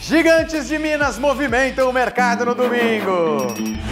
Gigantes de Minas movimentam o mercado no domingo.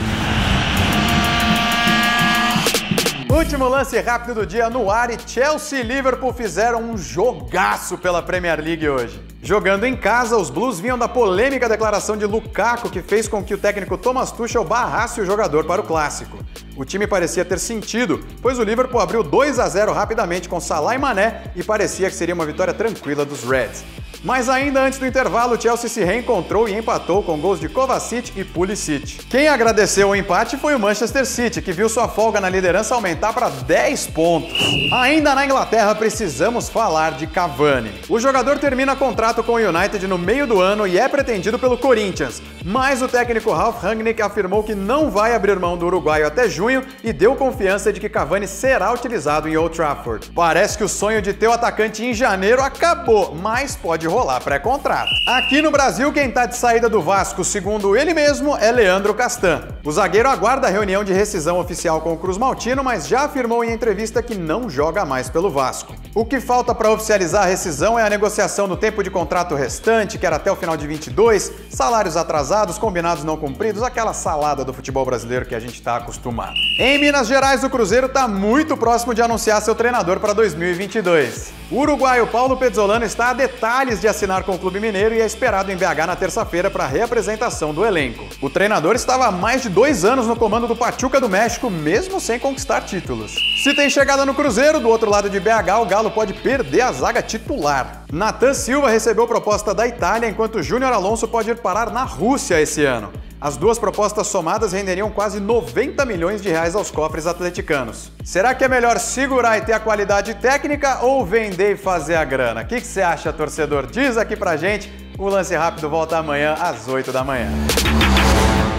Último lance rápido do dia no ar e Chelsea e Liverpool fizeram um jogaço pela Premier League hoje. Jogando em casa, os Blues vinham da polêmica declaração de Lukaku que fez com que o técnico Thomas Tuchel barrasse o jogador para o clássico. O time parecia ter sentido, pois o Liverpool abriu 2-0 rapidamente com Salah e Mané e parecia que seria uma vitória tranquila dos Reds. Mas ainda antes do intervalo, o Chelsea se reencontrou e empatou com gols de Kovacic e Pulisic. Quem agradeceu o empate foi o Manchester City, que viu sua folga na liderança aumentar para 10 pontos. Ainda na Inglaterra, precisamos falar de Cavani. O jogador termina contrato com o United no meio do ano e é pretendido pelo Corinthians, mas o técnico Ralf Rangnick afirmou que não vai abrir mão do uruguaio até junho e deu confiança de que Cavani será utilizado em Old Trafford. Parece que o sonho de ter o atacante em janeiro acabou, mas pode rolar pré-contrato. Aqui no Brasil, quem tá de saída do Vasco, segundo ele mesmo, é Leandro Castan. O zagueiro aguarda a reunião de rescisão oficial com o Cruz Maltino, mas já afirmou em entrevista que não joga mais pelo Vasco. O que falta para oficializar a rescisão é a negociação do tempo de contrato restante, que era até o final de 22, salários atrasados, combinados não cumpridos, aquela salada do futebol brasileiro que a gente tá acostumado. Em Minas Gerais, o Cruzeiro tá muito próximo de anunciar seu treinador para 2022. O uruguaio Paulo Pezzolano está a detalhes de assinar com o Clube Mineiro e é esperado em BH na terça-feira para a reapresentação do elenco. O treinador estava há mais de 2 anos no comando do Pachuca do México, mesmo sem conquistar títulos. Se tem chegada no Cruzeiro, do outro lado de BH, o Galo pode perder a zaga titular. Nathan Silva recebeu proposta da Itália, enquanto Júnior Alonso pode ir parar na Rússia esse ano. As duas propostas somadas renderiam quase 90 milhões de reais aos cofres atleticanos. Será que é melhor segurar e ter a qualidade técnica ou vender e fazer a grana? O que você acha, torcedor? Diz aqui pra gente. O Lance Rápido volta amanhã às 8 da manhã.